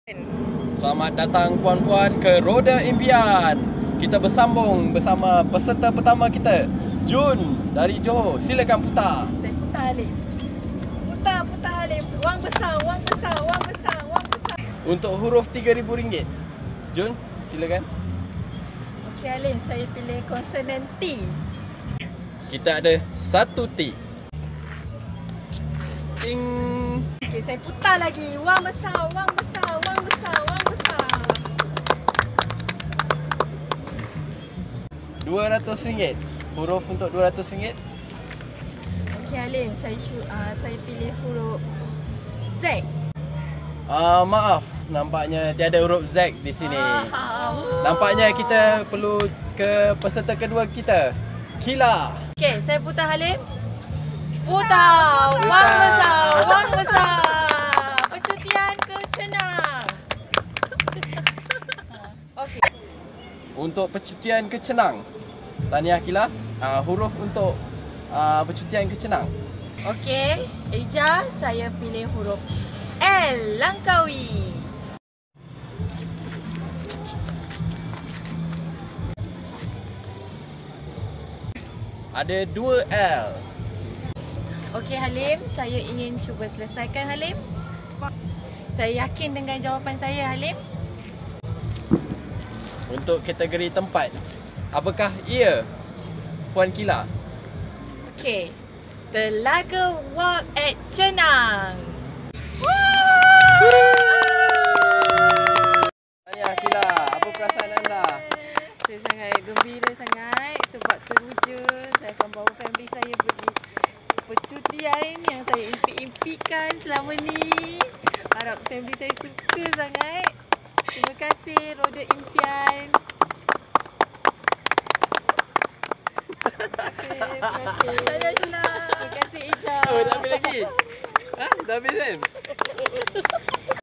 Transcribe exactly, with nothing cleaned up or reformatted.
Selamat datang puan-puan ke Roda Impian. Kita bersambung bersama peserta pertama kita, Jun dari Johor. Silakan putar. Saya putar Halim. Putar, putar Halim. Wang besar, wang besar, wang besar, wang besar. Untuk huruf tiga ribu ringgit. Jun, silakan. Okey Halim, saya pilih konsonan T. Kita ada satu T. Ting. Okey, saya putar lagi. Wang besar, wang besar, wang besar, wang besar. dua ratus ringgit. Huruf untuk dua ratus ringgit. Okey Halim, saya cu uh, saya pilih huruf Z. Ah, uh, maaf, nampaknya tiada huruf Z di sini. Ah, Nampaknya kita perlu ke peserta kedua kita, Kila. Okey, saya putar Halim. Putar. Wang besar, wang besar. Percutian ke Cenang. Okey. Untuk percutian ke Cenang. Tahniah Kila. Uh, huruf untuk uh, percutian ke Cenang. Okey, Eja, saya pilih huruf L, Langkawi. Ada dua L. Okey Halim, saya ingin cuba selesaikan Halim. Saya yakin dengan jawapan saya Halim. Untuk kategori tempat, apakah ia, Puan Kila? Okey, Telaga Wak at Cenang. Tahniah Kila, apa perasaan anda? Saya sangat gembira sangat sebab teruja saya akan bawa family saya pergi percutian yang saya impi-impikan selama ni. Harap family saya suka sangat. Terima kasih Roda Impian. Terima kasih. Terima kasih Ija. Oh, dah habis lagi? Ha? Dah habis kan?